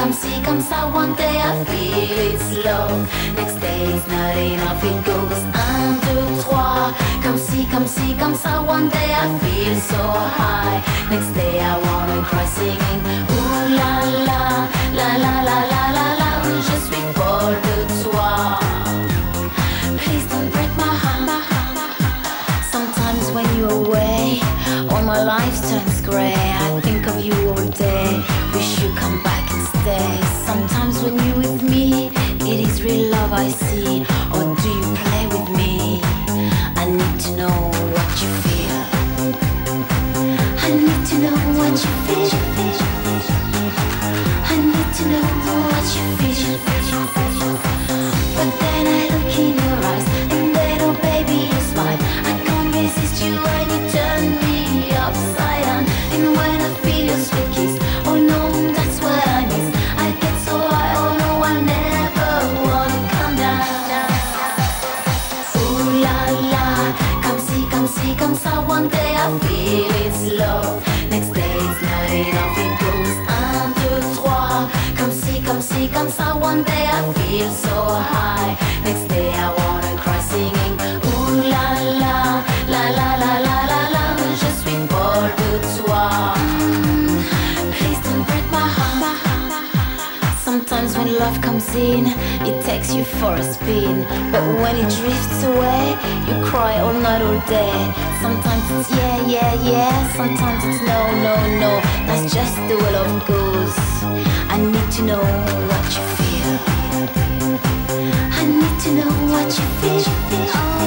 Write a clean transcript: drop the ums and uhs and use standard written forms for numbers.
comme ça. One day I feel it's love, next day it's not enough. It goes 1, 2, 3. Comme ça. One day I feel so high, next day I wanna cry singing. Ooh la la, la la la la la la. Je suis folle de toi. Please don't break my heart. Sometimes when you're away, all my life turns grey. I think of you all day. Wish you come back and stay. Sometimes when you're with me, it is real love I see. Or do you play with me? I need to know what you feel. I need to know what you feel. I need to know what you feel. But then I look in your eyes, and then oh baby you smile. I can't resist you when you turn me upside down. And when I feel your sweet kiss, oh no, that's what I miss. I get so high, oh no, I never wanna come down. Ooh la la, comme ça. One day I feel it's love, next day it's not enough. It goes 1, 2, 3. Comme ça. One day I feel so high, next day I wanna cry singing. Ooh la la, la la la la la la. Je suis folle de toi. Please don't break my heart. Sometimes when love comes in, it takes you for a spin. But when it drifts away, you cry all night, all day. Sometimes it's yeah, yeah, yeah. Sometimes it's no, no, no. That's just the way love goes. I need to know what you feel. I need to know what you feel.